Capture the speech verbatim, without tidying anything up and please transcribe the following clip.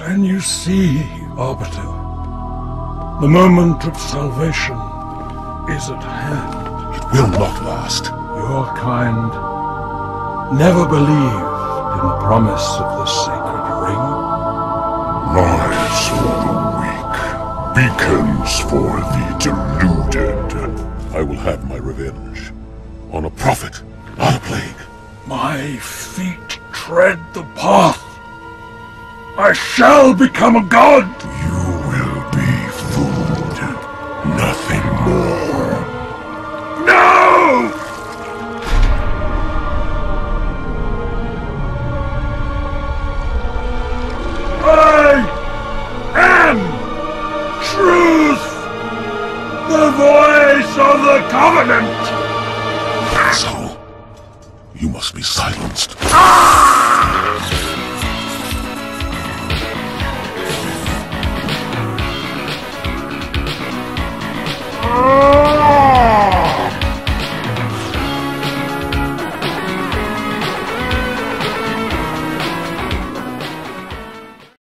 Can you see, Arbiter? The moment of salvation is at hand. It will not last. Your kind never believed in the promise of the sacred ring. Lies for the weak, beacons for the deluded. I will have my revenge. On a prophet, not a plague. My feet tread the path. I shall become a god! You will be food, nothing more. No! I am truth! The voice of the Covenant! Asshole! You must be silenced. Ah!